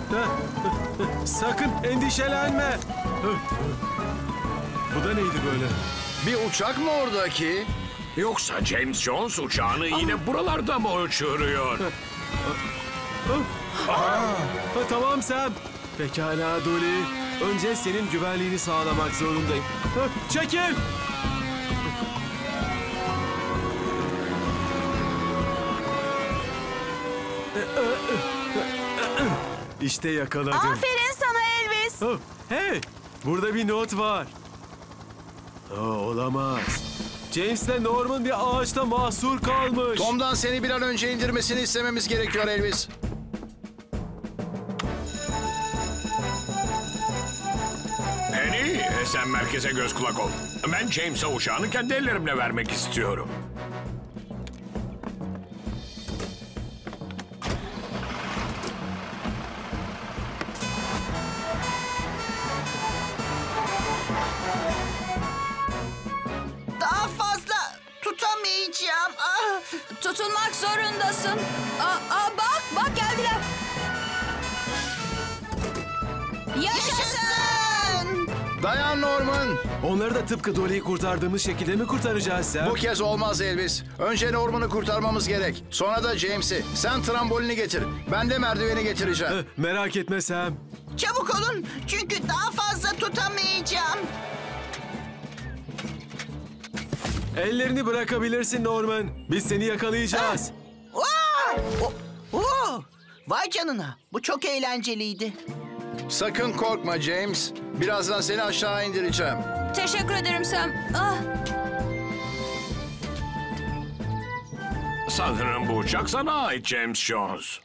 Sakın endişelenme. Bu da neydi böyle? Bir uçak mı oradaki? Yoksa James Jones uçağını yine buralarda mı uçuruyor? Tamam Sam. Pekala Dolly. Önce senin güvenliğini sağlamak zorundayım. Çekil. İşte yakaladım. Aferin sana Elvis. Hey, burada bir not var. Olamaz. James'le Norman bir ağaçta mahsur kalmış. Tom'dan seni bir an önce indirmesini istememiz gerekiyor Elvis. Penny, sen merkeze göz kulak ol. Ben James'e uçağını kendi ellerimle vermek istiyorum. Daha fazla tutamayacağım. Tutunmak zorundasın. Bak geldiler. Yaşasın! Dayan Norman. Onları da tıpkı Dolly'yi kurtardığımız şekilde mi kurtaracağız Sam? Bu kez olmaz Elvis. Önce Norman'ı kurtarmamız gerek. Sonra da James'i. Sen trambolini getir. Ben de merdiveni getireceğim. Merak etme Sam. Çabuk olun çünkü daha fazla tutamayacağım. Ellerini bırakabilirsin Norman. Biz seni yakalayacağız. Vay canına, bu çok eğlenceliydi. Sakın korkma James. Birazdan seni aşağı indireceğim. Teşekkür ederim Sam. Sanırım bu uçak sana ait James Jones.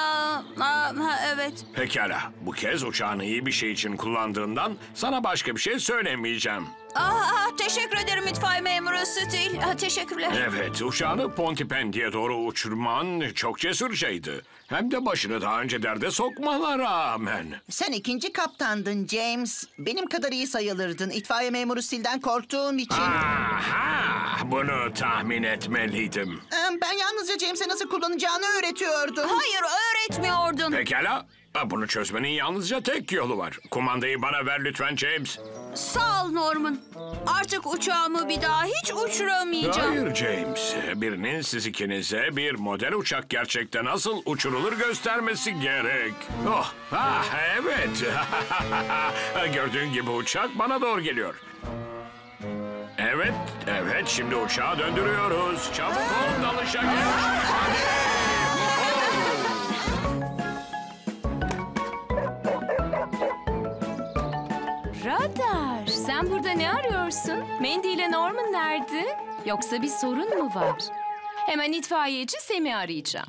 Evet. Pekala, bu kez uçağını iyi bir şey için kullandığından sana başka bir şey söylemeyeceğim. Teşekkür ederim itfaiye memuru Steel. Teşekkürler. Evet, uçağını Pontypandy'ye doğru uçurman çok cesurcaydı. Hem de başını daha önce derde sokmana rağmen. Sen ikinci kaptandın James. Benim kadar iyi sayılırdın. İtfaiye memuru Steel'den korktuğum için. Aha, bunu tahmin etmeliydim. Ben yalnızca James'e nasıl kullanacağını öğretiyordum. Hayır, öğretmiyordun. Pekala, bunu çözmenin yalnızca tek yolu var. Kumandayı bana ver lütfen James. Sağ ol Norman. Artık uçağımı bir daha hiç uçuramayacağım. Hayır James, birinin siz ikinize bir model uçak gerçekten nasıl uçurulur göstermesi gerek. Evet. Gördüğün gibi uçak bana doğru geliyor. Evet, şimdi uçağı döndürüyoruz. Çabuk ol, dalışa geç. Hadi. Radar, sen burada ne arıyorsun? Mandy ile Norman nerede? Yoksa bir sorun mu var? Hemen itfaiyeci Sam'i arayacağım.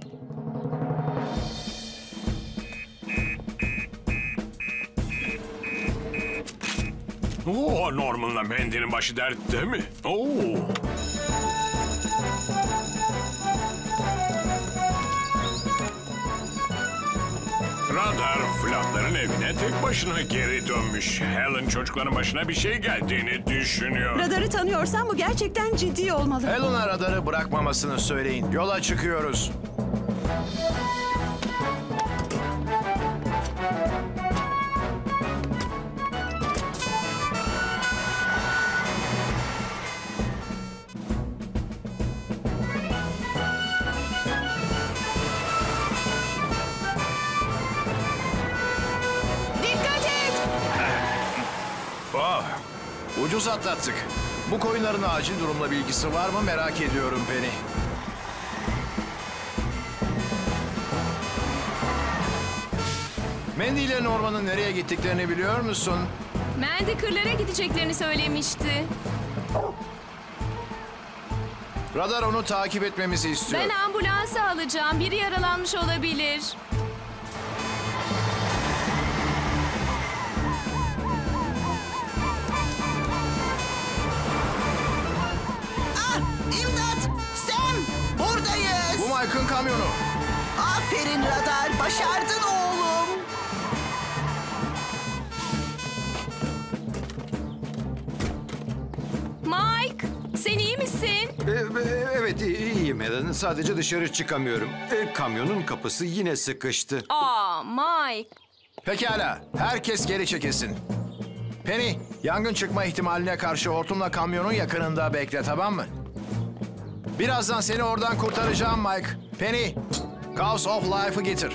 Norman'la Mandy'nin başı dertte mi? Radar, Flatların evine tek başına geri dönmüş. Helen çocukların başına bir şey geldiğini düşünüyor. Radarı tanıyorsan bu gerçekten ciddi olmalı. Helen'a radarı bırakmamasını söyleyin. Yola çıkıyoruz. Ucuz atlattık. Bu koyunların acil durumla bilgisi var mı merak ediyorum Penny. Mandy ile Norman'ın nereye gittiklerini biliyor musun? Mandy kırlara gideceklerini söylemişti. Radar onu takip etmemizi istiyor. Ben ambulansı alacağım. Biri yaralanmış olabilir. İmdat! Sam! Buradayız! Bu Mike'ın kamyonu. Aferin Radar, başardın oğlum. Mike, sen iyi misin? Evet iyiyim Helen. Sadece dışarı çıkamıyorum. Kamyonun kapısı yine sıkıştı. Aa, Mike. Pekala, herkes geri çekilsin. Penny, yangın çıkma ihtimaline karşı hortumla kamyonun yakınında bekle, tamam mı? Birazdan seni oradan kurtaracağım Mike. Penny, Chaos of Life'ı getir.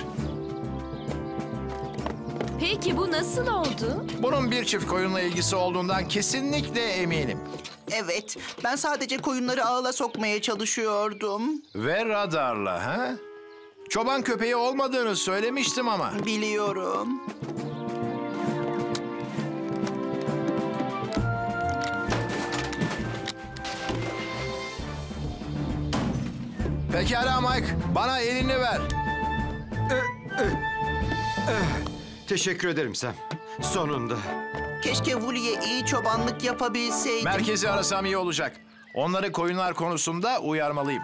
Peki bu nasıl oldu? Bunun bir çift koyunla ilgisi olduğundan kesinlikle eminim. Evet, ben sadece koyunları ağla sokmaya çalışıyordum. Ve radarla, ha? Çoban köpeği olmadığını söylemiştim ama. Biliyorum. Pekala Mike, bana elini ver. Teşekkür ederim Sam. Sonunda. Keşke Woolie'ye iyi çobanlık yapabilseydim. Merkezi arasam iyi olacak. Onları koyunlar konusunda uyarmalıyım.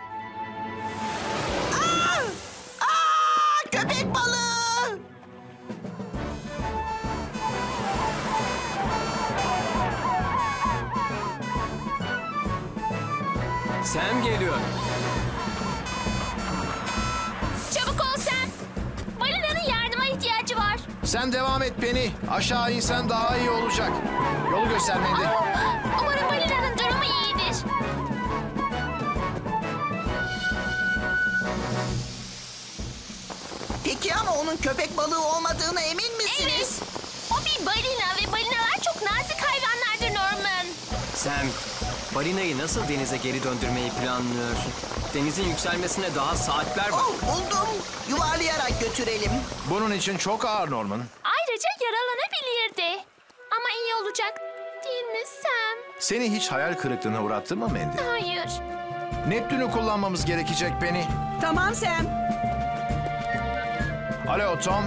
Köpek balığı! Sam geliyor. Çabuk ol Sam. Balinanın yardıma ihtiyacı var. Sen devam et Penny. Aşağı insen daha iyi olacak. Yolu göster Mandy. Umarım balinanın durumu iyidir. Peki ama onun köpek balığı olmadığına emin misiniz? Evet. O bir balina ve balinalar çok nazik hayvanlardır Norman. Sam, balinayı nasıl denize geri döndürmeyi planlıyorsun? Denizin yükselmesine daha saatler var. Oh, buldum. Yuvarlayarak götürelim. Bunun için çok ağır Norman. Ayrıca yaralanabilirdi. Ama iyi olacak değil mi Sam? Seni hiç hayal kırıklığına uğrattı mı Mandy? Hayır. Neptün'ü kullanmamız gerekecek Penny. Tamam Sam. Alo Tom.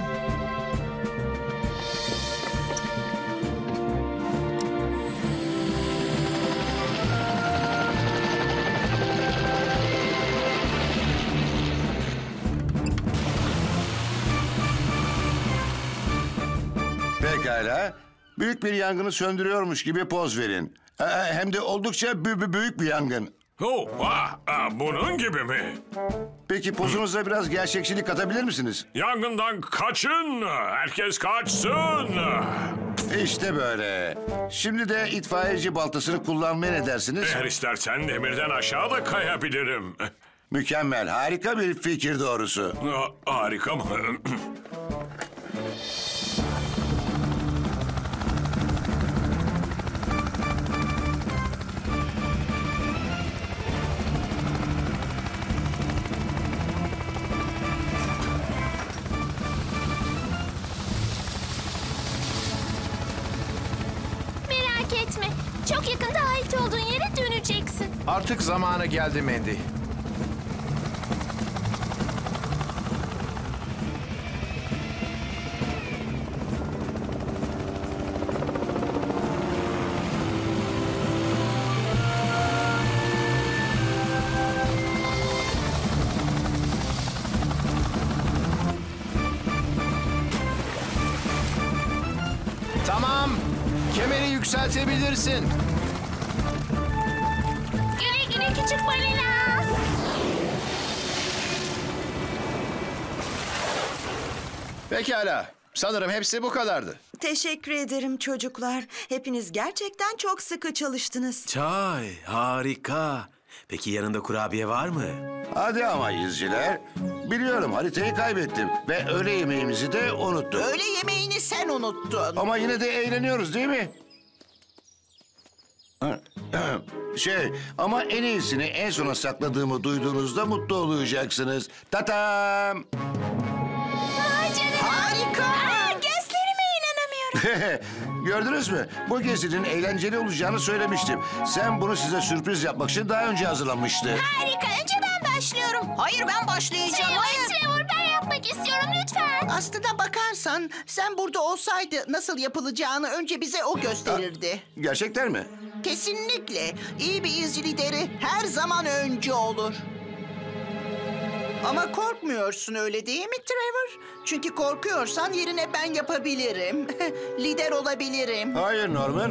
Pekala. Büyük bir yangını söndürüyormuş gibi poz verin. Hem de oldukça büyük bir yangın. Bunun gibi mi? Peki pozunuza biraz gerçekçilik katabilir misiniz? Yangından kaçın. Herkes kaçsın. İşte böyle. Şimdi de itfaiyeci baltasını kullanmaya ne dersiniz? Eğer istersen demirden aşağı da kayabilirim. Mükemmel, harika bir fikir doğrusu. Harika mı? Merak etme. Çok yakında ait olduğun yere döneceksin. Artık zamanı geldi Mandy. Tamam. Kemeri yükseltebilirsin. Güle güle küçük balina. Pekala. Sanırım hepsi bu kadardı. Teşekkür ederim çocuklar. Hepiniz gerçekten çok sıkı çalıştınız. Çay, harika. Peki yanında kurabiye var mı? Hadi ama izciler. Biliyorum haritayı kaybettim ve öğle yemeğimizi de unuttum. Öğle yemeğini sen unuttun. Ama yine de eğleniyoruz değil mi? Ama en iyisini en sona sakladığımı duyduğunuzda mutlu olacaksınız. Tatam! Vay canına. Harika. Gözlerime inanamıyorum. Gördünüz mü? Bu gezinin eğlenceli olacağını söylemiştim. Sen bunu size sürpriz yapmak için daha önce hazırlamıştı. Harika. Önce ben başlıyorum. Hayır, ben başlayacağım. Trevor ben yapmak istiyorum lütfen. Aslına bakarsan sen burada olsaydı nasıl yapılacağını önce bize o gösterirdi. Gerçekten mi? Kesinlikle. İyi bir izci lideri her zaman önce olur. Ama korkmuyorsun öyle değil mi Trevor? Çünkü korkuyorsan yerine ben yapabilirim. Lider olabilirim. Hayır Norman.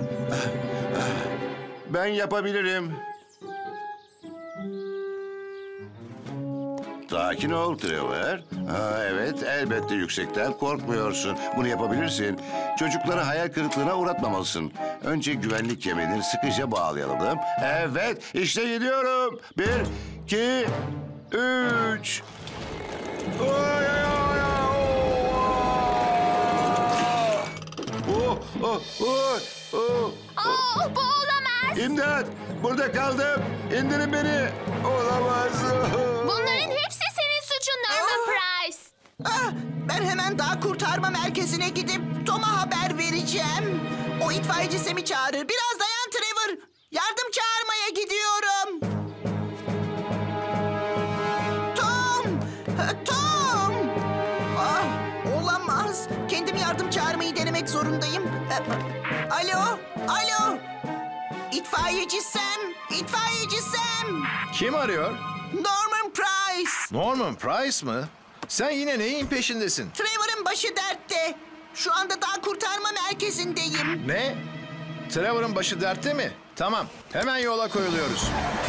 Ben yapabilirim. Sakin ol Trevor. Evet, elbette yüksekten korkmuyorsun. Bunu yapabilirsin. Çocukları hayal kırıklığına uğratmamalısın. Önce güvenlik kemerini sıkıca bağlayalım. Evet, işte gidiyorum. 1, 2, 3. Bu olamaz. İmdat! Burada kaldım. İndirin beni. Olamaz. Bunların hepsi senin suçun Norman Price. Ben hemen dağ kurtarma merkezine gidip Tom'a haber vereceğim. O itfaiyeci Sam'i çağırır. Biraz dayan Trevor. Yardım çağırmaya gidiyorum. Tom! Tom! Olamaz. Kendim yardım çağırmayı denemek zorundayım. Alo? Alo? İtfaiyeci Sam! İtfaiyeci Sam! Kim arıyor? Norman Price! Norman Price mı? Sen yine neyin peşindesin? Trevor'ın başı dertte. Şu anda dağ kurtarma merkezindeyim. Ne? Trevor'ın başı dertte mi? Tamam, hemen yola koyuluyoruz.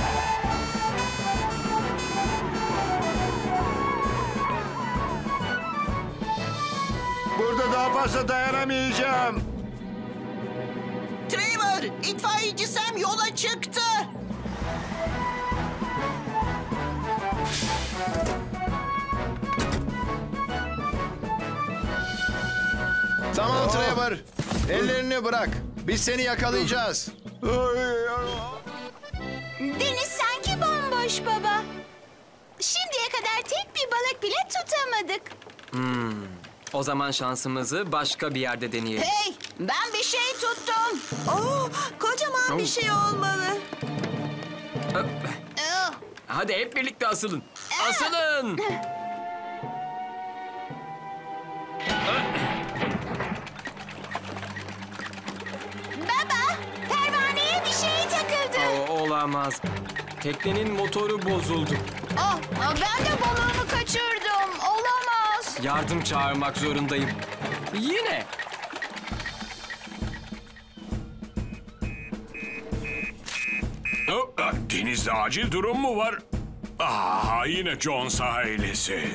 Burada daha fazla dayanamayacağım. Trevor, itfaiyeci Sam yola çıktı. Tamam Trevor, ellerini bırak. Biz seni yakalayacağız. Deniz sanki bomboş baba. Şimdiye kadar tek bir balık bile tutamadık. O zaman şansımızı başka bir yerde deneyelim. Hey, ben bir şey tuttum. Kocaman bir şey olmalı. Hadi hep birlikte asılın. Asılın! Baba, pervaneye bir şey takıldı. Olamaz. Teknenin motoru bozuldu. Ben de balığımı kaçırdım. Olamaz. Yardım çağırmak zorundayım. Yine. Denizde acil durum mu var? Yine Jones ailesi.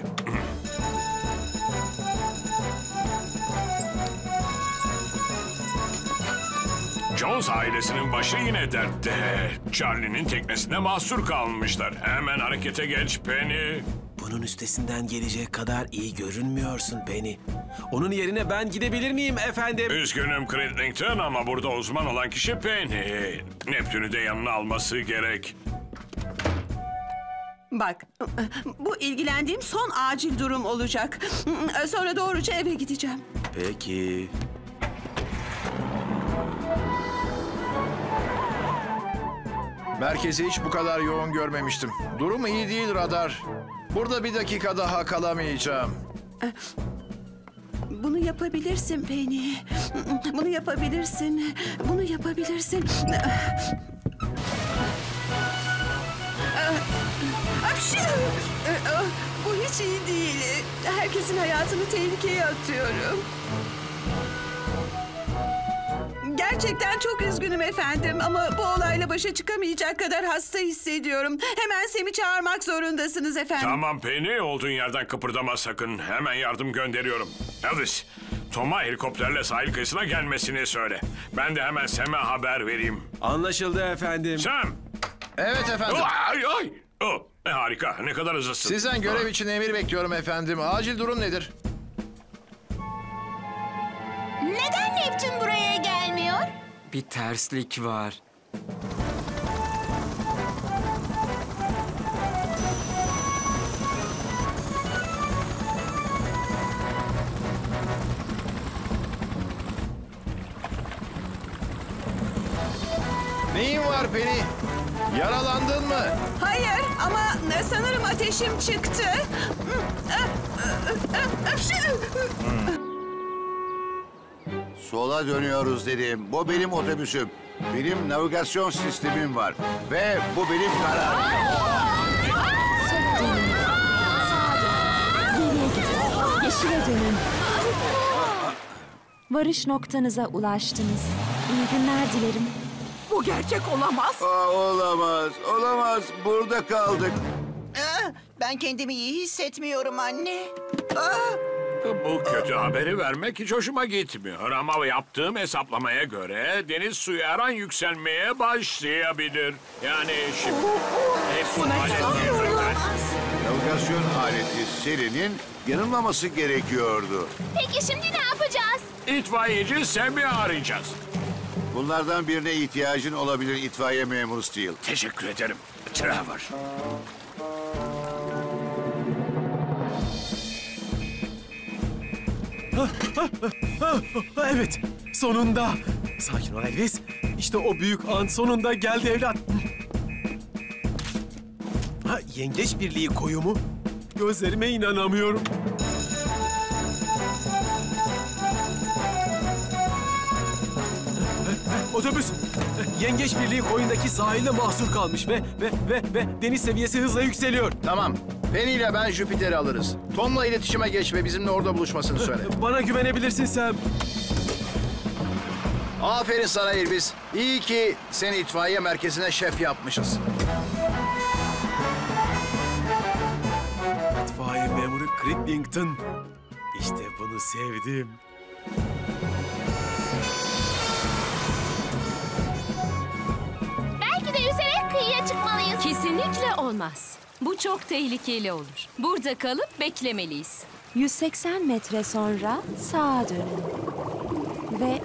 Jones ailesinin başı yine dertte. Charlie'nin teknesine mahsur kalmışlar. Hemen harekete geç Penny. Bunun üstesinden gelecek kadar iyi görünmüyorsun Penny. Onun yerine ben gidebilir miyim efendim? Üzgünüm Cridlington ama burada uzman olan kişi Penny. Neptün'ü de yanına alması gerek. Bak, bu ilgilendiğim son acil durum olacak. Sonra doğruca eve gideceğim. Peki. Merkezi hiç bu kadar yoğun görmemiştim. Durum iyi değil radar. Burada bir dakika daha kalamayacağım. Bunu yapabilirsin Penny. Bunu yapabilirsin. Bunu yapabilirsin. Bu hiç iyi değil. Herkesin hayatını tehlikeye atıyorum. Gerçekten çok üzgünüm efendim ama bu olayla başa çıkamayacak kadar hasta hissediyorum. Hemen Sam'i çağırmak zorundasınız efendim. Tamam Penny, olduğun yerden kıpırdama sakın. Hemen yardım gönderiyorum. Elvis, Tom'a helikopterle sahil kıyısına gelmesini söyle. Ben de hemen Sam'e haber vereyim. Anlaşıldı efendim. Sam! Evet efendim. Ay! Harika, ne kadar hızlısın. Sizden görev için emir bekliyorum efendim. Acil durum nedir? Neden Neptün buraya gelmiyor? Bir terslik var. Neyin var Penny? Yaralandın mı? Hayır ama sanırım ateşim çıktı. Sola dönüyoruz dedim. Bu benim otobüsüm. Benim navigasyon sistemim var. Ve bu benim kararım. Geriye gidin. Yeşile dönün. Varış noktanıza ulaştınız. İyi günler dilerim. Bu gerçek olamaz. Olamaz, olamaz. Burada kaldık. Ben kendimi iyi hissetmiyorum anne. Aa! Bu kötü haberi vermek hiç hoşuma gitmiyor ama yaptığım hesaplamaya göre deniz suyu her an yükselmeye başlayabilir. Yani şimdi... Navigasyon aleti Selin'in yanılmaması gerekiyordu. Peki şimdi ne yapacağız? İtfaiyeci Sam'i arayacağız. Bunlardan birine ihtiyacın olabilir itfaiye memuru Steel. Teşekkür ederim Trevor. Evet, sonunda. Sakin ol Elvis. İşte o büyük an sonunda geldi evlat. Yengeç Birliği koyu mu? Gözlerime inanamıyorum. Otobüs, Yengeç Birliği koyundaki sahilde mahsur kalmış ve deniz seviyesi hızla yükseliyor. Tamam. Penny ile ben Jüpiter'i alırız. Tom'la iletişime geç ve bizimle orada buluşmasını söyle. Bana güvenebilirsin Sam. Aferin sana Elvis. İyi ki seni itfaiye merkezine şef yapmışız. İtfaiye memuru Crippington. İşte bunu sevdim. Belki de yüzerek kıyıya çıkmalıyız. Kesinlikle olmaz. Bu çok tehlikeli olur. Burada kalıp beklemeliyiz. 180 metre sonra sağa dönün. Ve...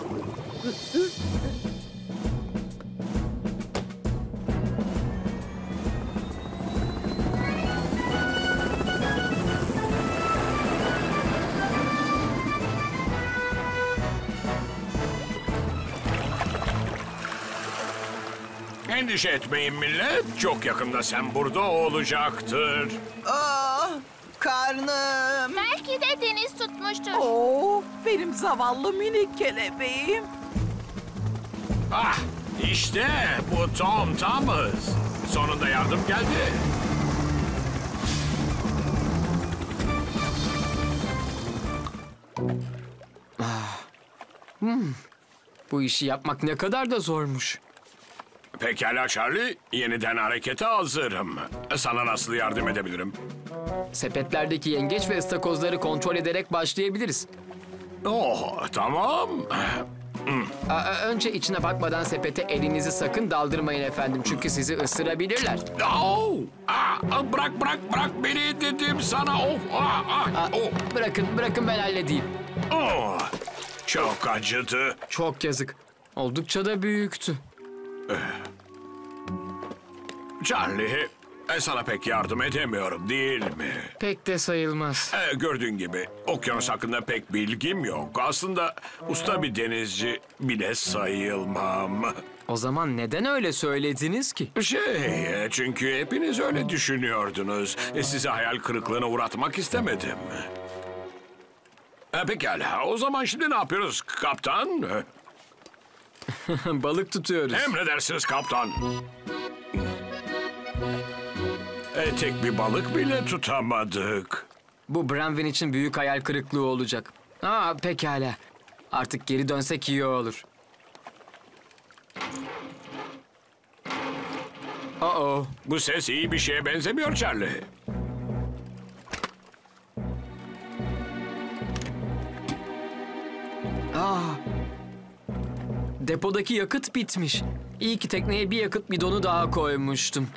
Endişe etmeyin millet. Çok yakında Sam burada olacaktır. Aa, karnım. Belki de deniz tutmuştur. Oo, benim zavallı minik kelebeğim. Ah, işte bu Tom Thomas. Sonunda yardım geldi. Bu işi yapmak ne kadar da zormuş. Pekala Charlie, yeniden harekete hazırım. Sana nasıl yardım edebilirim? Sepetlerdeki yengeç ve ıstakozları kontrol ederek başlayabiliriz. Oh, tamam. Önce içine bakmadan sepete elinizi sakın daldırmayın efendim. Çünkü sizi ısırabilirler. Oh, bırak beni dedim sana. Bırakın ben halledeyim. Oh, çok acıdı. Çok yazık. Oldukça da büyüktü. Charlie, sana pek yardım edemiyorum değil mi? Pek de sayılmaz. Gördüğün gibi okyanus hakkında pek bilgim yok. Aslında usta bir denizci bile sayılmam. O zaman neden öyle söylediniz ki? Çünkü hepiniz öyle düşünüyordunuz. Sizi hayal kırıklığına uğratmak istemedim. Pekala, o zaman şimdi ne yapıyoruz kaptan? Balık tutuyoruz. Emredersiniz kaptan. Tek bir balık bile tutamadık. Bu Branwyn için büyük hayal kırıklığı olacak. Pekala. Artık geri dönsek iyi olur. Bu ses iyi bir şeye benzemiyor Charlie. Depodaki yakıt bitmiş. İyi ki tekneye bir yakıt bidonu daha koymuştum.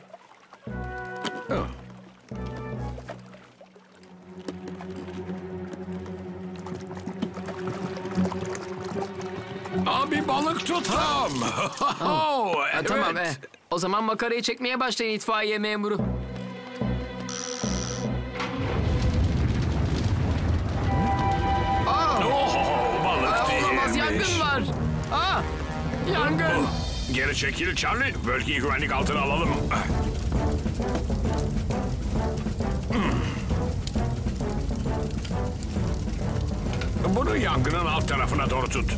Bir balık tuttum. Evet. Tamam. O zaman makarayı çekmeye başlayın itfaiye memuru. Balık değilmiş. Olamaz, yangın var. Yangın. Geri çekil Charlie. Bölgeyi güvenlik altına alalım. Bunu yangının alt tarafına doğru tut.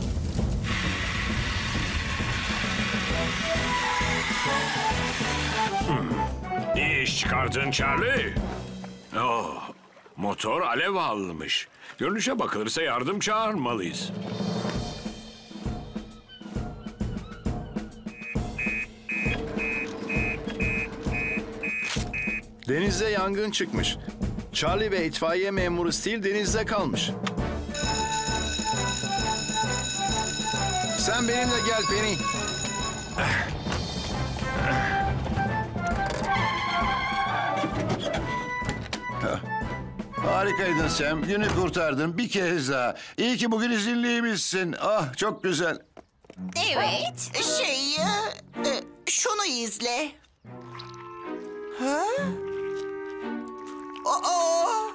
İyi iş çıkardın Charlie. Motor alev almış. Görünüşe bakılırsa yardım çağırmalıyız. Denizde yangın çıkmış. Charlie ve itfaiye memuru Steel denizde kalmış. Sen benimle gel Penny. Harikaydın Sam. Günü kurtardın bir kez daha. İyi ki bugün izinliymişsin. Ah çok güzel. Evet. Şunu izle. Ha? Aa!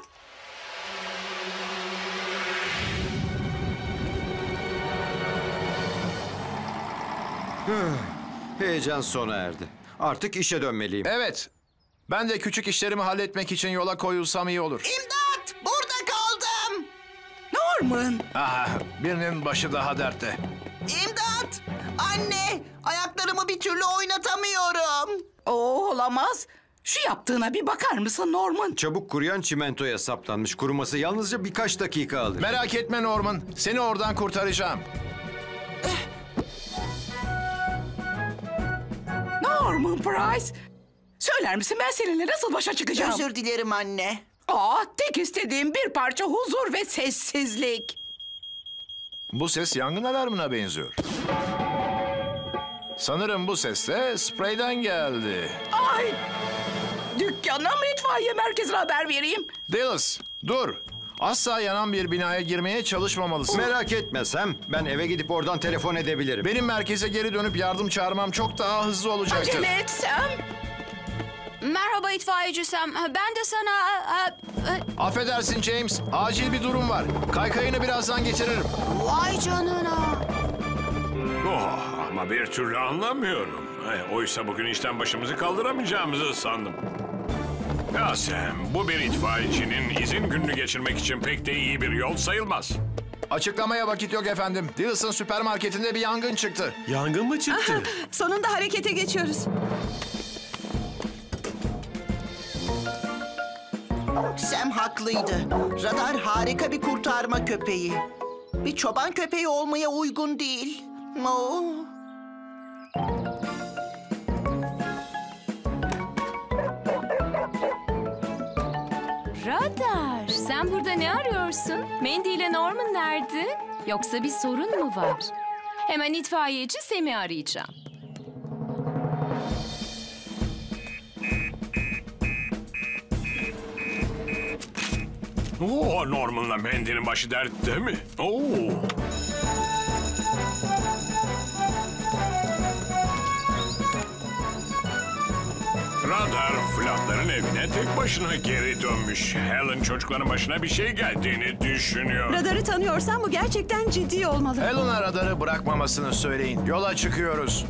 Heyecan sona erdi. Artık işe dönmeliyim. Evet. Ben de küçük işlerimi halletmek için yola koyulsam iyi olur. İmdat! Burada kaldım. Norman. Ah, birinin başı daha dertte. İmdat! Anne! Ayaklarımı bir türlü oynatamıyorum. Olamaz. Şu yaptığına bir bakar mısın Norman? Çabuk kuruyan çimentoya saplanmış. Kuruması yalnızca birkaç dakika alır. Merak etme Norman. Seni oradan kurtaracağım. Norman Price. Söyler misin ben seninle nasıl başa çıkacağım? Özür dilerim anne. Tek istediğim bir parça huzur ve sessizlik. Bu ses yangın alarmına benziyor. Sanırım bu ses de spreyden geldi. Ay! Dükkana mı itfaiye merkezine haber vereyim? Dallas, dur. Asla yanan bir binaya girmeye çalışmamalısın. Merak etme Sam. Ben eve gidip oradan telefon edebilirim. Benim merkeze geri dönüp yardım çağırmam çok daha hızlı olacaktır. Acele et Sam. Merhaba itfaiyeci Sam. Ben de sana... Affedersin James. Acil bir durum var. Kaykayını birazdan getiririm. Vay canına. Oh, ama bir türlü anlamıyorum. Oysa bugün işten başımızı kaldıramayacağımızı sandım. Ya Sam, bu bir itfaiyecinin izin gününü geçirmek için pek de iyi bir yol sayılmaz. Açıklamaya vakit yok efendim. Dillas'ın süpermarketinde bir yangın çıktı. Yangın mı çıktı? Sonunda harekete geçiyoruz. Sam haklıydı. Radar harika bir kurtarma köpeği. Bir çoban köpeği olmaya uygun değil. Oh. Radar, sen burada ne arıyorsun? Mandy ile Norman nerede? Yoksa bir sorun mu var? Hemen itfaiyeci Sam'i arayacağım. Norman'la Mandy'nin başı dertte mi? Radar Flatların evine tek başına geri dönmüş. Helen çocukların başına bir şey geldiğini düşünüyor. Radarı tanıyorsan bu gerçekten ciddi olmalı. Helen'a radarı bırakmamasını söyleyin. Yola çıkıyoruz.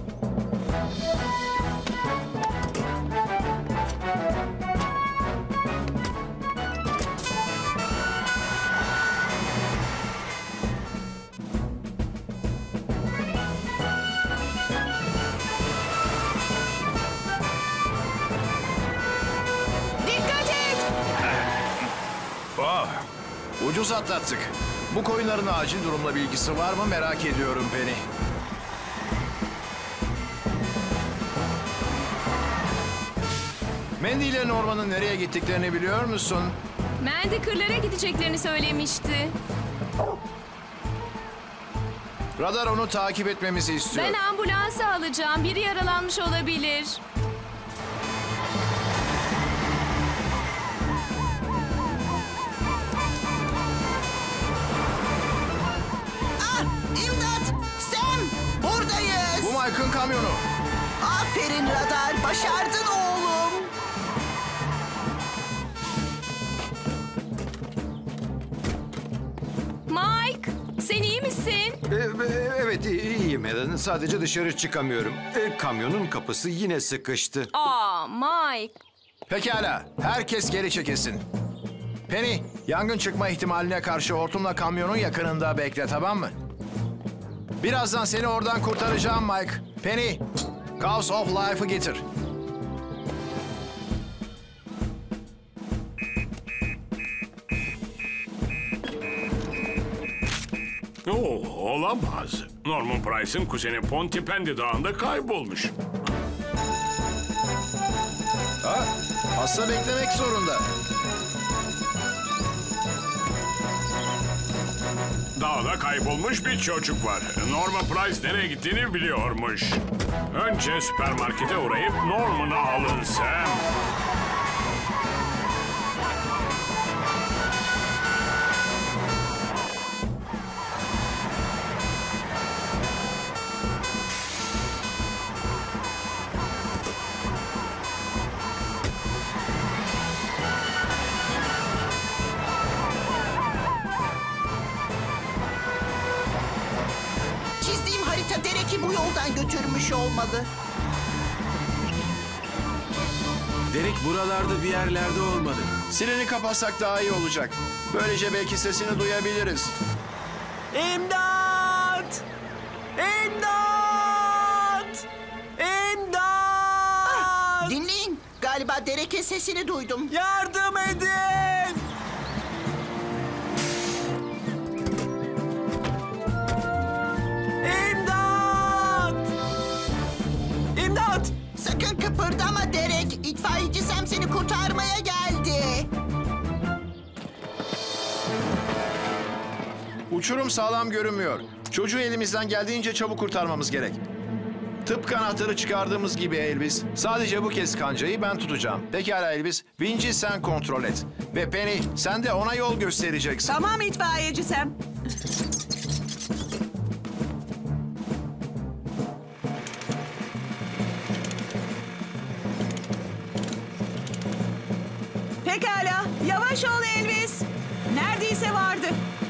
Ucuz atlattık. Bu koyunların acil durumla bilgisi var mı merak ediyorum Penny. Mandy ile Norman'ın nereye gittiklerini biliyor musun? Mandy kırlara gideceklerini söylemişti. Radar onu takip etmemizi istiyor. Ben ambulansı alacağım. Biri yaralanmış olabilir. İmdat! Sam! Buradayız! Bu Mike'ın kamyonu. Aferin Radar, başardın oğlum. Mike, sen iyi misin? Evet iyiyim Helen. Sadece dışarı çıkamıyorum. Kamyonun kapısı yine sıkıştı. Mike. Pekala, herkes geri çekilsin. Penny, yangın çıkma ihtimaline karşı hortumla kamyonun yakınında bekle, tamam mı? Birazdan seni oradan kurtaracağım Mike. Penny, Gauss of Life'ı getir. Olamaz. Norman Price'ın kuzeni Pontypandy Dağı'nda kaybolmuş. Hasta beklemek zorunda. Dağda kaybolmuş bir çocuk var. Norman Price nereye gittiğini biliyormuş. Önce süpermarkete uğrayıp Norman'ı alın Sam. Çizdiğim harita Derek'i bu yoldan götürmüş olmalı. Derek buralarda bir yerlerde olmalı. Sireni kapatsak daha iyi olacak. Böylece belki sesini duyabiliriz. İmdat! İmdat! İmdat! Dinleyin. Galiba Derek'in sesini duydum. Yardım edin! İmdat! İmdat! Sakın kıpırdama Derek. İtfaiyeci Sam seni kurtarmaya geldi. Uçurum sağlam görünmüyor. Çocuğu elimizden geldiğince çabuk kurtarmamız gerek. Tıpkı anahtarı çıkardığımız gibi Elvis. Sadece bu kez kancayı ben tutacağım. Pekala Elvis. Vinci sen kontrol et. Ve Penny sen de ona yol göstereceksin. Tamam itfaiyeci Sam. Pekala. Yavaş ol Elvis. Neredeyse vardı.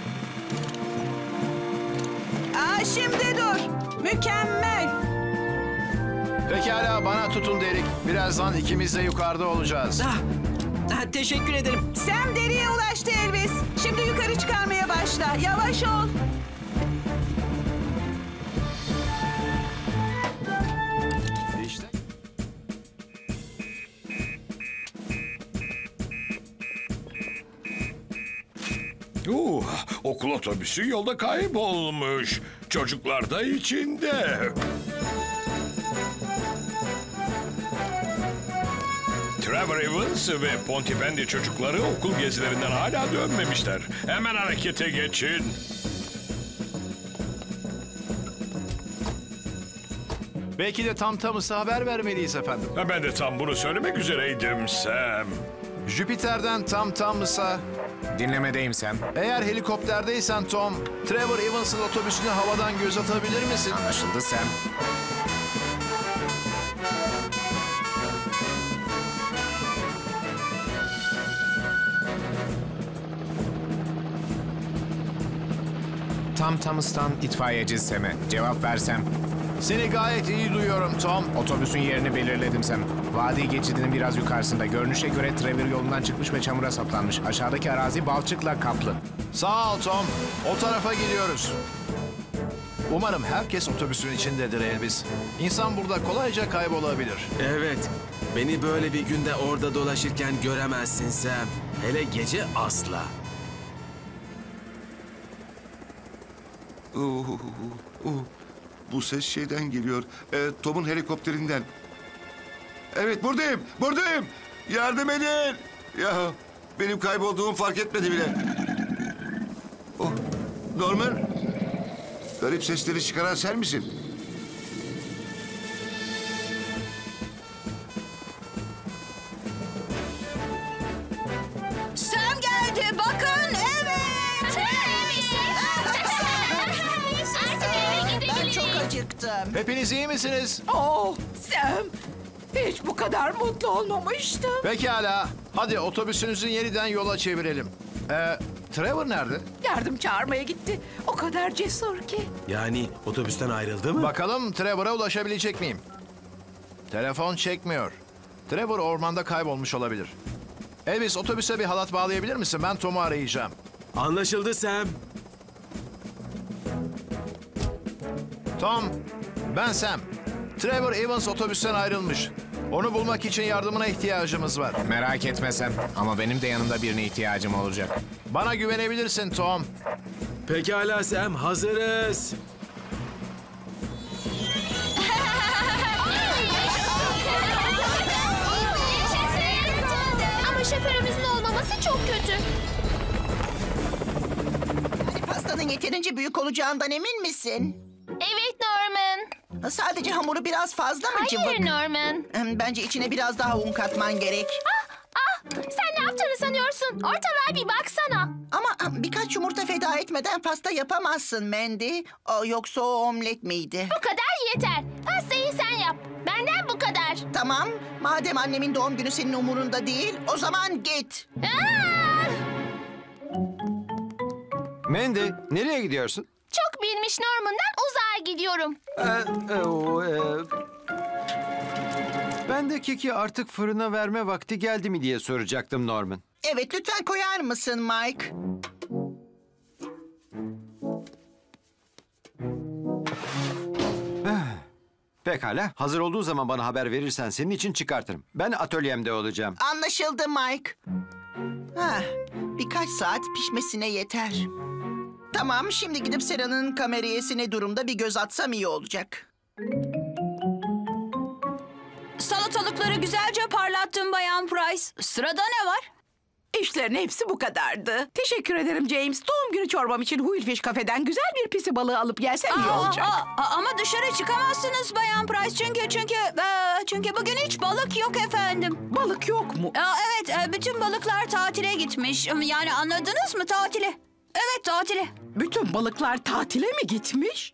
Şimdi dur. Mükemmel. Pekala bana tutun Derek. Birazdan ikimiz de yukarıda olacağız. Teşekkür ederim. Sam deriye ulaştı Elvis. Şimdi yukarı çıkarmaya başla. Yavaş ol. İşte. Okul otobüsü yolda kaybolmuş. Çocuklar da içinde. Trevor Evans ve Pontypandy çocukları okul gezilerinden hala dönmemişler. Hemen harekete geçin. Belki de tamtamıza haber vermeliyiz efendim. Ben de tam bunu söylemek üzereydim Sam. Jüpiter'den tamtamıza... Dinlemedeyim Sam. Eğer helikopterdeysen Tom, Trevor Evans'ın otobüsüne havadan göz atabilir misin? Anlaşıldı Sam. Tamtamızdan itfaiyeci Sam'e cevap versem. Seni gayet iyi duyuyorum Tom. Otobüsün yerini belirledim Sam. Vadi geçidinin biraz yukarısında. Görünüşe göre Trevor yolundan çıkmış ve çamura saplanmış. Aşağıdaki arazi balçıkla kaplı. Sağ ol Tom. O tarafa gidiyoruz. Umarım herkes otobüsün içindedir Elvis. İnsan burada kolayca kaybolabilir. Evet. Beni böyle bir günde orada dolaşırken göremezsin Sam. Hele gece asla. Bu ses şeyden geliyor. Tom'un helikopterinden. Evet buradayım. Buradayım. Yardım edin. Ya benim kaybolduğumu fark etmedi bile. Oh, Norman. Garip sesleri çıkaran sen misin? Sam geldi bakın evet. Ben çok acıktım. Hepiniz iyi misiniz? Oh Sam. Hiç bu kadar mutlu olmamıştım. Pekala. Hadi otobüsünüzü yeniden yola çevirelim. Trevor nerede? Yardım çağırmaya gitti. O kadar cesur ki. Yani otobüsten ayrıldı mı? Bakalım Trevor'a ulaşabilecek miyim? Telefon çekmiyor. Trevor ormanda kaybolmuş olabilir. Elvis otobüse bir halat bağlayabilir misin? Ben Tom'u arayacağım. Anlaşıldı Sam. Tom, ben Sam. Trevor Evans otobüsten ayrılmış. Onu bulmak için yardımına ihtiyacımız var. Merak etme Sam. Ama benim de yanımda birine ihtiyacım olacak. Bana güvenebilirsin Tom. Pekala Sam, hazırız. şoförümüzün olmaması çok kötü. Yani pastanın yeterince büyük olacağından emin misin? Evet Norman. Sadece hamuru biraz fazla mı cıvık? Hayır Norman. Bence içine biraz daha un katman gerek. Sen ne yaptığını sanıyorsun? Ortalığa bir baksana. Ama birkaç yumurta feda etmeden pasta yapamazsın Mandy. Yoksa o omlet miydi? Bu kadar yeter. Pastayı sen yap. Benden bu kadar. Tamam. Madem annemin doğum günü senin umurunda değil, o zaman git. Mandy, nereye gidiyorsun? Çok bilmiş Norman'dan uzağa gidiyorum. Ben de keki artık fırına verme vakti geldi mi diye soracaktım Norman. Evet, lütfen koyar mısın Mike? Pekala, hazır olduğu zaman bana haber verirsen senin için çıkartırım. Ben atölyemde olacağım. Anlaşıldı Mike. Birkaç saat pişmesine yeter. Tamam, şimdi gidip Sera'nın kameriyesi ne durumda bir göz atsam iyi olacak. Salatalıkları güzelce parlattın Bayan Price. Sırada ne var? İşlerin hepsi bu kadardı. Teşekkür ederim James. Doğum günü çorbam için Huilfish kafeden güzel bir pisi balığı alıp gelsen iyi olacak. Ama dışarı çıkamazsınız Bayan Price. Çünkü bugün hiç balık yok efendim. Balık yok mu? Evet, bütün balıklar tatile gitmiş. Yani anladınız mı, tatile? Evet, tatile. Bütün balıklar tatile mi gitmiş?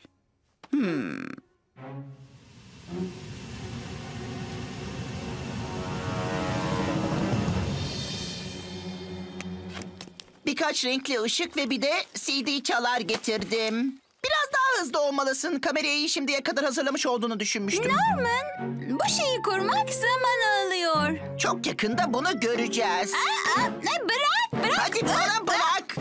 Birkaç renkli ışık ve bir de CD çalar getirdim. Biraz daha hızlı olmalısın. Kamerayı şimdiye kadar hazırlamış olduğunu düşünmüştüm. Norman, bu şeyi kurmak zaman alıyor. Çok yakında bunu göreceğiz. Bırak. Hadi bana bırak.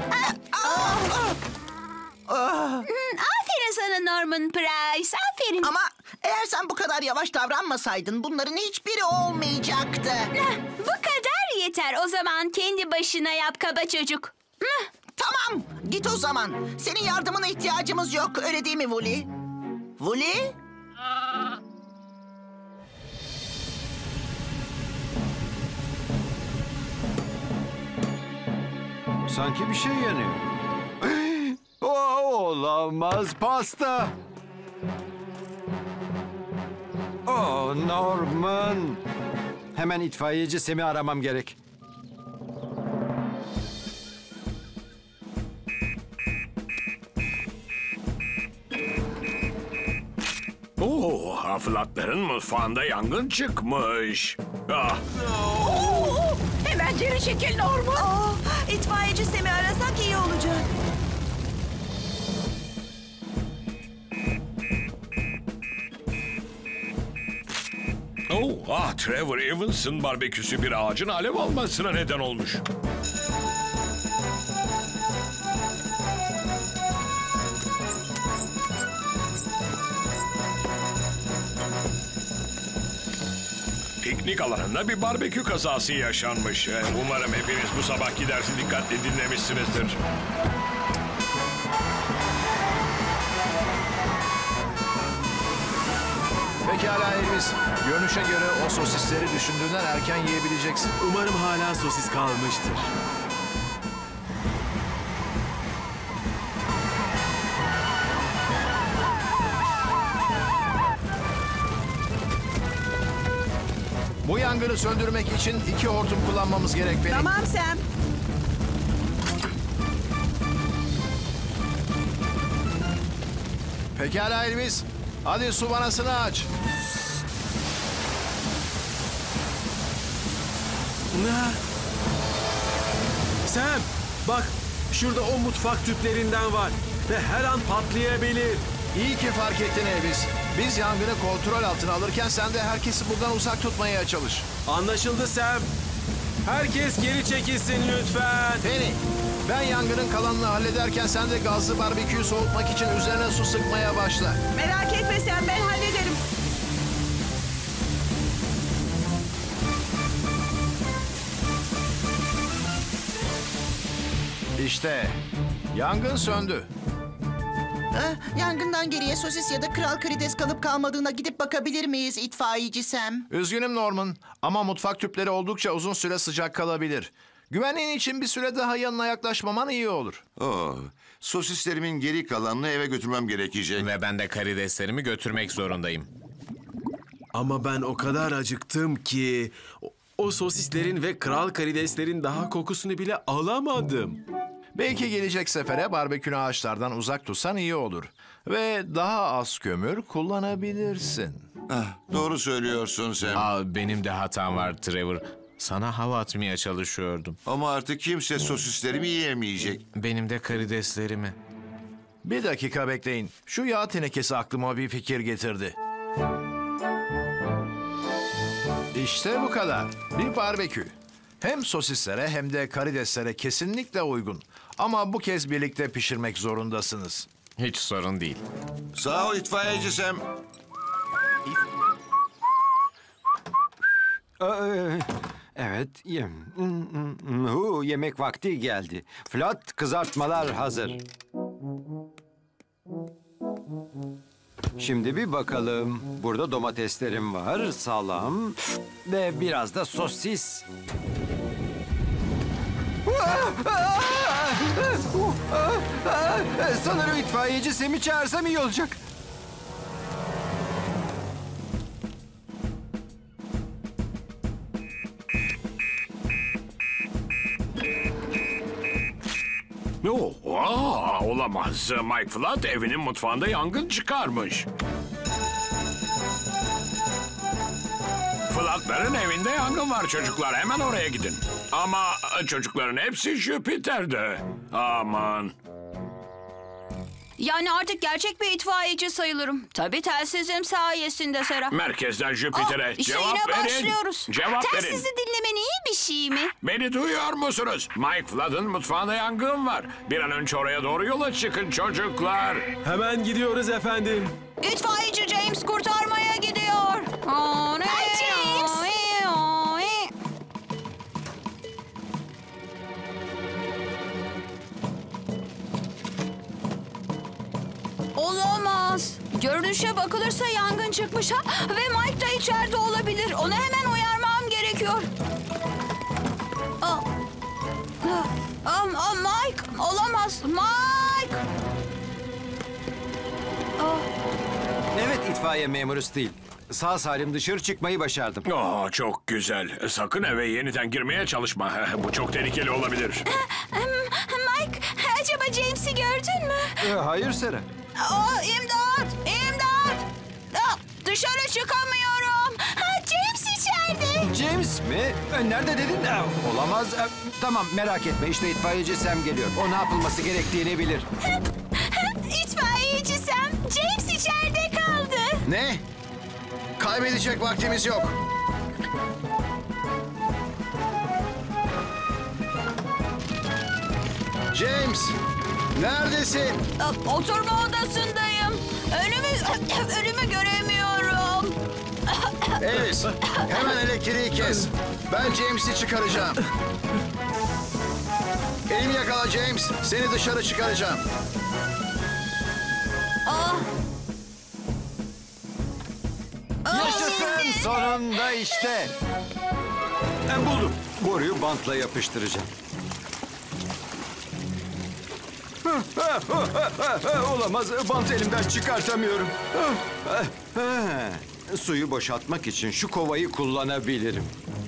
Aferin sana Norman Price, aferin. Ama eğer sen bu kadar yavaş davranmasaydın bunların hiçbiri olmayacaktı. Bu kadar yeter. O zaman kendi başına yap kaba çocuk. Tamam, git o zaman. Senin yardımına ihtiyacımız yok, öyle değil mi Wooly? Wooly? Sanki bir şey yanıyor. Olamaz, pasta. Norman. Hemen itfaiyeci Sam'i aramam gerek. Haflatların mutfağında yangın çıkmış. Hemen geri çekil Norman. İtfaiyeci Sam'i arasak iyi olacak. Trevor Evans'ın barbeküsü bir ağacın alev almasına neden olmuş. Piknik alanında bir barbekü kazası yaşanmış. Umarım hepiniz bu sabahki dersi dikkatli dinlemişsinizdir. Pekala Elvis. Görünüşe göre o sosisleri düşündüğünden erken yiyebileceksin. Umarım hala sosis kalmıştır. Bu yangını söndürmek için 2 hortum kullanmamız gerek benim. Tamam Sam. Pekala Elvis. Hadi su vanasını aç. Sam, bak şurada o mutfak tüplerinden var ve her an patlayabilir. İyi ki fark ettin Elvis. Biz yangını kontrol altına alırken sen de herkesi buradan uzak tutmaya çalış. Anlaşıldı Sam. Herkes geri çekilsin lütfen. Penny, ben yangının kalanını hallederken sen de gazlı barbeküyü soğutmak için üzerine su sıkmaya başla. Merak etme Sam, ben hallederim. İşte, yangın söndü. Yangından geriye sosis ya da kral karides kalıp kalmadığına gidip bakabilir miyiz itfaiyeci Sam? Üzgünüm Norman ama mutfak tüpleri oldukça uzun süre sıcak kalabilir. Güvenliğin için bir süre daha yanına yaklaşmaman iyi olur. Oh, sosislerimin geri kalanını eve götürmem gerekecek. Ve ben de karideslerimi götürmek zorundayım. Ama ben o kadar acıktım ki o sosislerin ve kral karideslerin daha kokusunu bile alamadım. Belki gelecek sefere barbekü ağaçlardan uzak tutsan iyi olur. Ve daha az kömür kullanabilirsin. Doğru söylüyorsun Sam. Benim de hatam var Trevor. Sana hava atmaya çalışıyordum. Ama artık kimse sosislerimi yiyemeyecek. Benim de karideslerimi. Bir dakika bekleyin. Şu yağ tenekesi aklıma bir fikir getirdi. İşte bu kadar. Bir barbekü. Hem sosislere hem de karideslere kesinlikle uygun. Ama bu kez birlikte pişirmek zorundasınız. Hiç sorun değil. Sağ ol itfaiyeci Sam. Evet, yemek vakti geldi. Flat kızartmalar hazır. Şimdi bir bakalım. Burada domateslerim var, salam ve biraz da sosis. Sanırım itfaiyeci Sam'i çağırsam iyi olacak. Olamaz. Mike Flood evinin mutfağında yangın çıkarmış. Flood'ların evinde yangın var çocuklar. Hemen oraya gidin. Ama çocukların hepsi Jüpiter'de. Aman. Yani artık gerçek bir itfaiyeci sayılırım. Tabii telsizim sayesinde Sera. Merkezden Jüpiter'e İşte cevap yine verin. başlıyoruz. Cevap verin. Telsizi dinlemen iyi bir şey mi? Beni duyuyor musunuz? Mike Flood'ın mutfağında yangın var. Bir an önce oraya doğru yola çıkın çocuklar. Hemen gidiyoruz efendim. İtfaiyeci James kurtarmaya gidiyor. James! Olamaz. Görünüşe bakılırsa yangın çıkmış ha ve Mike da içeride olabilir. Onu hemen uyarmam gerekiyor. Mike, olamaz. Mike! Evet, itfaiye memuru Steel. Sağ salim dışarı çıkmayı başardım. Çok güzel. Sakın eve yeniden girmeye çalışma. Bu çok tehlikeli olabilir. Mike, acaba James'i gördün mü? Hayır Sera. İmdat! İmdat! Dışarı çıkamıyorum. James içeride. James mi? Nerede dedin? Olamaz. Tamam, merak etme. İşte itfaiyeci Sam geliyor. O ne yapılması gerektiğini bilir. İtfaiyeci Sam, James içeride kaldı. Ne? Kaybedecek vaktimiz yok. James, neredesin? Oturma odasındayım. Önümü göremiyorum. Alice, hemen elektriği kes. Ben James'i çıkaracağım. Elimi yakala James. Seni dışarı çıkaracağım. Yaşasın! Sonunda işte. Ben buldum. Boruyu bantla yapıştıracağım. Olamaz. Bantı elimden çıkartamıyorum. Suyu boşaltmak için şu kovayı kullanabilirim.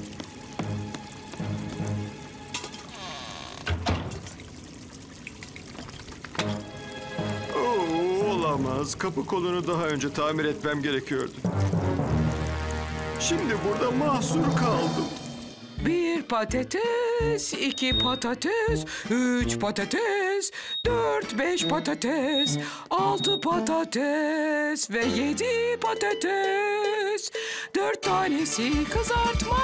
Olamaz. Kapı kolunu daha önce tamir etmem gerekiyordu. Şimdi burada mahsur kaldım. 1 patates, 2 patates, 3 patates, 4, 5 patates, 6 patates ve 7 patates. 4 tanesi kızartma.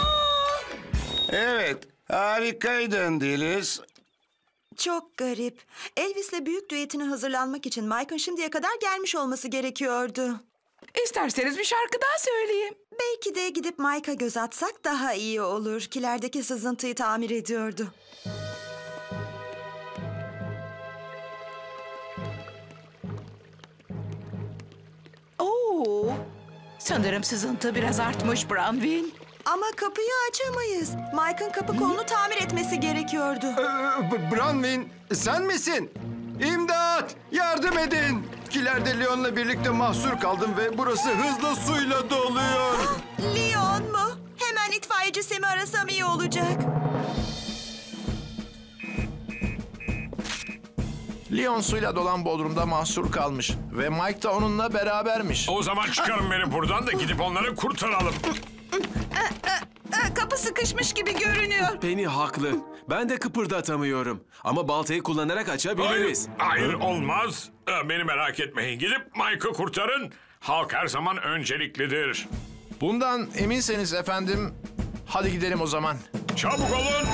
Evet, harikaydın Deniz. Çok garip. Elvis'le büyük düetine hazırlanmak için Mike'ın şimdiye kadar gelmiş olması gerekiyordu. İsterseniz bir şarkı daha söyleyeyim. Belki de gidip Mike'a göz atsak daha iyi olur. Kilerdeki sızıntıyı tamir ediyordu. Sanırım sızıntı biraz artmış Branwyn. Ama kapıyı açamayız. Mike'ın kapı kolunu tamir etmesi gerekiyordu. Branwyn, sen misin? İmdat! Yardım edin! Kilerde Leon'la birlikte mahsur kaldım ve burası hızla suyla doluyor. Leon mu? Hemen itfaiyeci Sam'i arasam iyi olacak. Leon suyla dolan bodrumda mahsur kalmış. Ve Mike da onunla berabermiş. O zaman çıkarın beni buradan da gidip onları kurtaralım. Kapı sıkışmış gibi görünüyor. Penny haklı. Ben de kıpırdatamıyorum. Ama baltayı kullanarak açabiliriz. Hayır olmaz. Beni merak etmeyin. Gidip Mike'ı kurtarın. Halk her zaman önceliklidir. Bundan eminseniz efendim, hadi gidelim o zaman. Çabuk olun.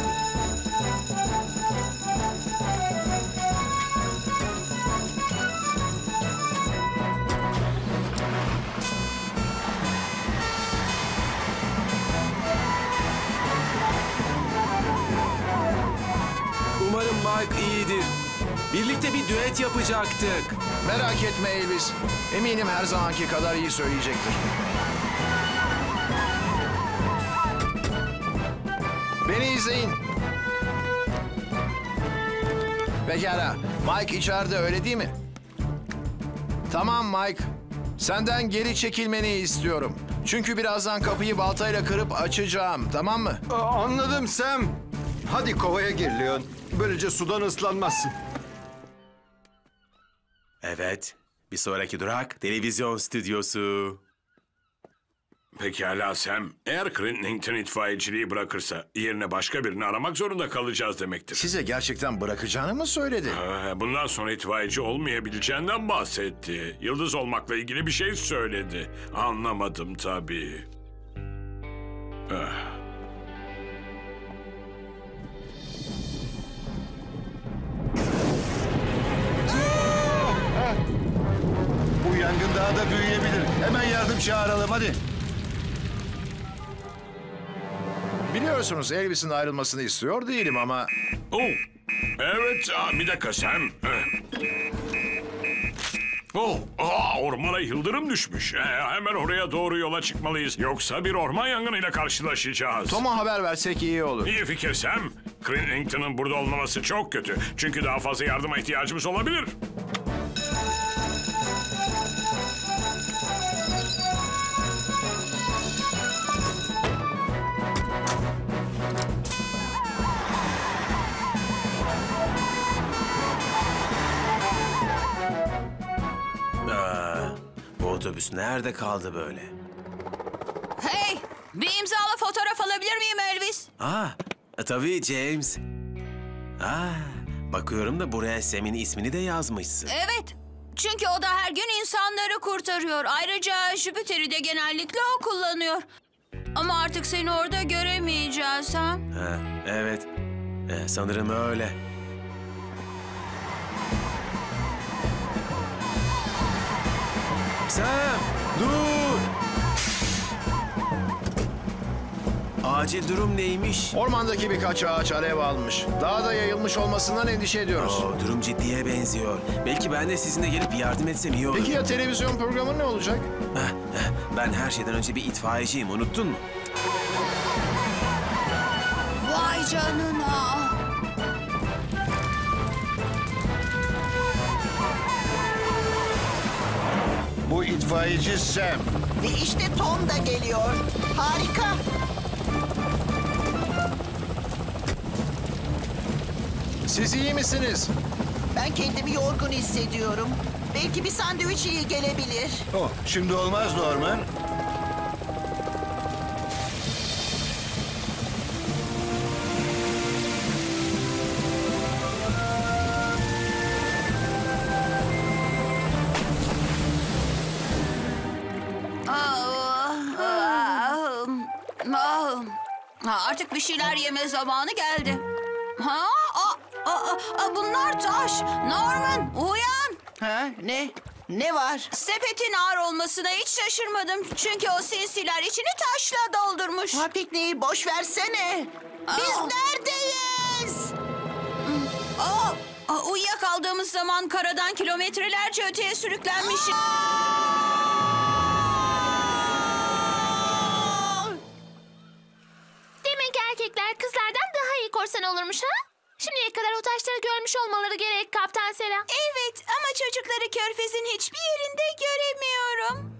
Umarım Mike iyidir. Birlikte bir düet yapacaktık. Merak etme Elvis. Eminim her zamanki kadar iyi söyleyecektir. Beni izleyin. Pekala. Mike içeride, öyle değil mi? Tamam Mike. Senden geri çekilmeni istiyorum. Çünkü birazdan kapıyı baltayla kırıp açacağım. Tamam mı? Anladım Sam. Hadi kovaya gir Leon. Böylece sudan ıslanmazsın. Evet. Bir sonraki durak televizyon stüdyosu. Pekala Sam. Eğer Crittington itfaiyeciliği bırakırsa yerine başka birini aramak zorunda kalacağız demektir. Size gerçekten bırakacağını mı söyledi? Bundan sonra itfaiyeci olmayabileceğinden bahsetti. Yıldız olmakla ilgili bir şey söyledi. Anlamadım tabii. Bu yangın daha da büyüyebilir. Hemen yardım çağıralım hadi. Biliyorsunuz Elvis'in ayrılmasını istiyor değilim ama... Oh, evet, bir dakika Sam. Ormana yıldırım düşmüş. Hemen oraya doğru yola çıkmalıyız. Yoksa bir orman yangınıyla karşılaşacağız. Tom'a haber versek iyi olur. İyi fikir Sam. Crittington'ın burada olmaması çok kötü. Çünkü daha fazla yardıma ihtiyacımız olabilir. Bu otobüs nerede kaldı böyle? Hey, bir imzalı fotoğraf alabilir miyim Elvis? Tabii James. Bakıyorum da buraya Sam'in ismini de yazmışsın. Evet. Çünkü o da her gün insanları kurtarıyor. Ayrıca Jüpiter'i de genellikle o kullanıyor. Ama artık seni orada göremeyeceğiz ha? Evet. Sanırım öyle. Sam, dur! Acil durum neymiş? Ormandaki birkaç ağaç alev almış. Daha da yayılmış olmasından endişe ediyoruz. Durum ciddiye benziyor. Belki ben de sizinle gelip yardım etsem iyi olur. Peki ya televizyon programı ne olacak? Ben her şeyden önce bir itfaiyeciyim, unuttun mu? Vay canına. Bu itfaiyeci Sam. Ve işte Tom da geliyor. Harika. Siz iyi misiniz? Ben kendimi yorgun hissediyorum. Belki bir sandviç iyi gelebilir. Şimdi olmaz Norman. Artık bir şeyler yeme zamanı geldi. Bunlar taş. Norman, uyan. Ne? Ne var? Sepetin ağır olmasına hiç şaşırmadım. Çünkü o sinsiler içini taşla doldurmuş. Pikniği boş versene. Biz neredeyiz? Uyuyakaldığımız zaman karadan kilometrelerce öteye sürüklenmişiz. yapmasan olurmuş ha? Şimdiye kadar o taşları görmüş olmaları gerek Kaptan Sela. Evet ama çocukları körfezin hiçbir yerinde göremiyorum.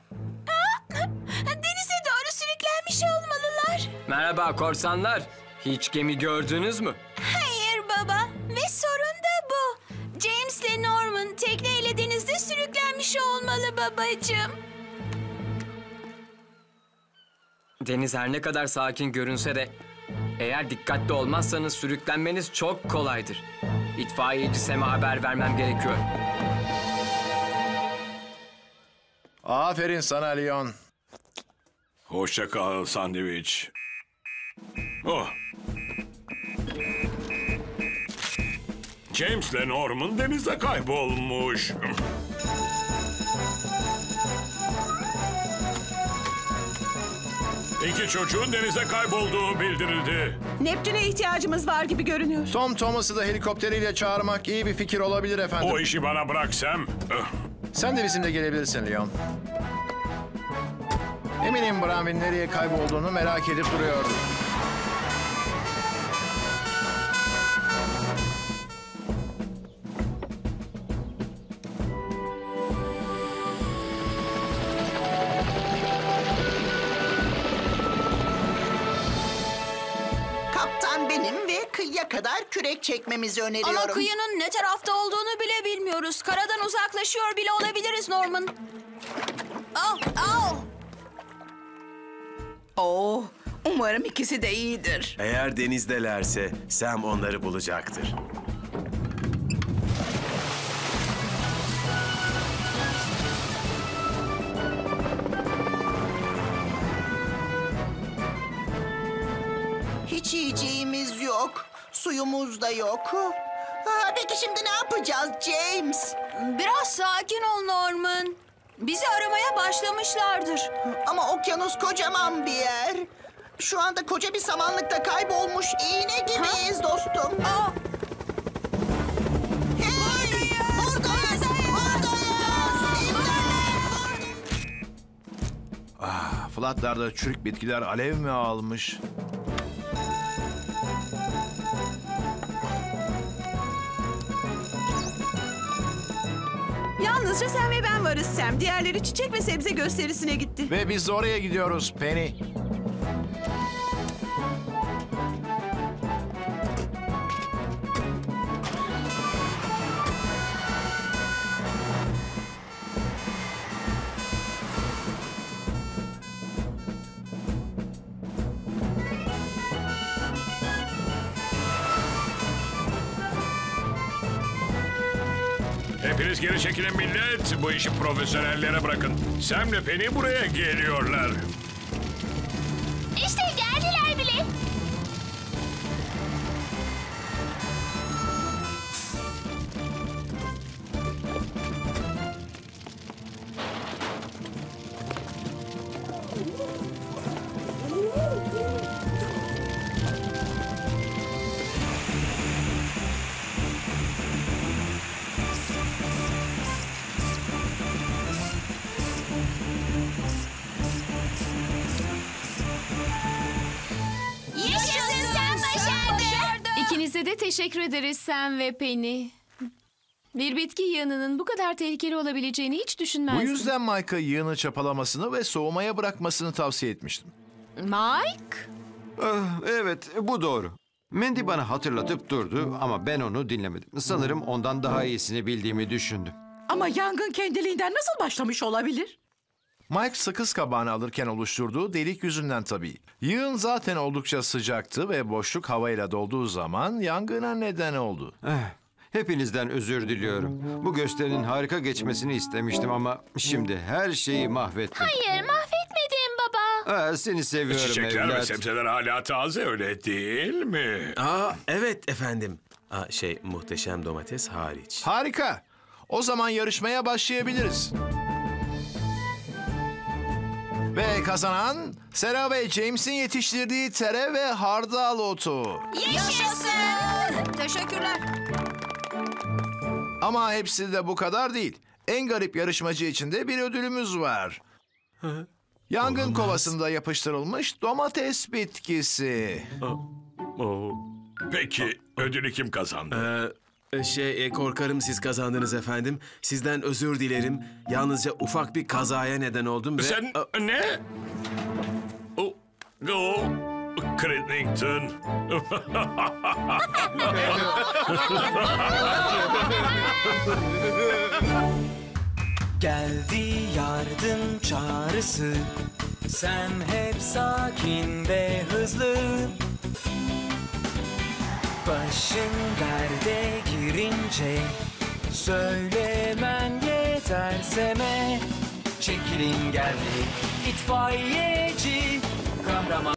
Denize doğru sürüklenmiş olmalılar. Merhaba korsanlar. Hiç gemi gördünüz mü? Hayır baba ve sorun da bu. James ile Norman tekneyle denizde sürüklenmiş olmalı babacığım. Deniz her ne kadar sakin görünse de eğer dikkatli olmazsanız sürüklenmeniz çok kolaydır. İtfaiyeci Sam'e haber vermem gerekiyor. Aferin sana Leon. Hoşça kal sandviç. Oh. James ile Norman denizde kaybolmuş. İki çocuğun denize kaybolduğu bildirildi. Neptün'e ihtiyacımız var gibi görünüyor. Tom Thomas'ı da helikopteriyle çağırmak iyi bir fikir olabilir efendim. O işi bana bırak Sam. Sen de bizimle gelebilirsin Leon. Eminim Branwyn nereye kaybolduğunu merak edip duruyordu. Kaptan benim ve kıyıya kadar kürek çekmemizi öneriyorum. Ama kıyının ne tarafta olduğunu bile bilmiyoruz. Karadan uzaklaşıyor bile olabiliriz Norman. Al, al. Oh, umarım ikisi de iyidir. Eğer denizdelerse Sam onları bulacaktır. Hiç yiyeceğimiz yok. Suyumuz da yok. Peki şimdi ne yapacağız James? Biraz sakin ol Norman. Bizi aramaya başlamışlardır. Ama okyanus kocaman bir yer. Şu anda koca bir samanlıkta kaybolmuş iğne gibiyiz dostum. Hey! Buradayız! Flatlarda çürük bitkiler alev mi almış? Yalnızca sen ve ben varız Sam. Diğerleri çiçek ve sebze gösterisine gitti. Ve biz de oraya gidiyoruz Penny. Hepiniz geri çekilin millet. Bu işi profesyonellere bırakın. Sam'le Penny buraya geliyorlar. İşte geldiler bile. Yaşasın sen başardın. İkinize de teşekkür ederiz Sam ve Penny. Bir bitki yığınının bu kadar tehlikeli olabileceğini hiç Bu düşünmezdim. yüzden Mike'a yığını çapalamasını ve soğumaya bırakmasını tavsiye etmiştim. Mike? Evet, bu doğru. Mandy bana hatırlatıp durdu ama ben onu dinlemedim. Sanırım ondan daha iyisini bildiğimi düşündüm. Ama yangın kendiliğinden nasıl başlamış olabilir? Mike sakız kabağını alırken oluşturduğu delik yüzünden tabii. Yığın zaten oldukça sıcaktı ve boşluk havayla dolduğu zaman yangına neden oldu. Hepinizden özür diliyorum. Bu gösterinin harika geçmesini istemiştim ama şimdi her şeyi mahvettim. Hayır, mahvetmedin baba. Seni seviyorum Çiçekler evlat. ve sebzeler hala taze öyle değil mi? Evet efendim. Muhteşem domates hariç. Harika. O zaman yarışmaya başlayabiliriz. Ve kazanan Sarah ve James'in yetiştirdiği tere ve hardal otu. Yaşasın. Teşekkürler. Ama hepsi de bu kadar değil. En garip yarışmacı için de bir ödülümüz var. Yangın kovasında yapıştırılmış domates bitkisi. Peki ödülü kim kazandı? Korkarım siz kazandınız efendim. Sizden özür dilerim. Yalnızca ufak bir kazaya neden oldum ve... Sen ne? Crittington. Geldi yardım çağrısı. Sam hep sakin ve hızlı. Başın derde girince söylemen yeter Sam'e. Çekilin geldi itfaiyeci kahraman.